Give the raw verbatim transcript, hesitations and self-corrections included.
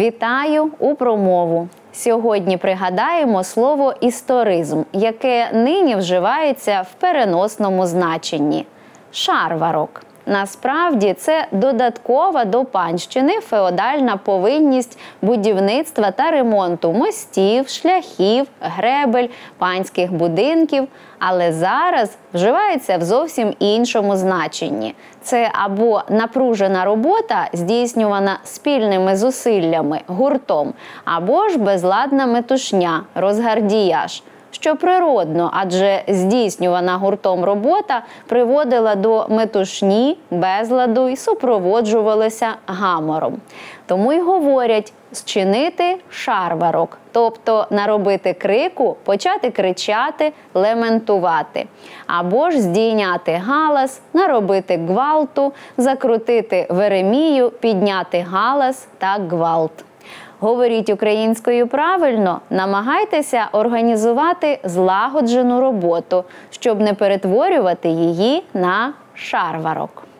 Вітаю у промову. Сьогодні пригадаємо слово «історизм», яке нині вживається в переносному значенні – шарварок. Насправді це додаткова до панщини феодальна повинність будівництва та ремонту мостів, шляхів, гребель, панських будинків, але зараз вживається в зовсім іншому значенні. Це або напружена робота, здійснювана спільними зусиллями, гуртом, або ж безладна метушня, розгардіяж. Що природно, адже здійснювана гуртом робота приводила до метушні, безладу і супроводжувалася гамором. Тому й говорять «зчинити шарварок», тобто наробити крику, почати кричати, лементувати. Або ж здійняти галас, наробити гвалту, закрутити веремію, підняти галас та гвалт. Говоріть українською правильно, намагайтеся організувати злагоджену роботу, щоб не перетворювати її на шарварок.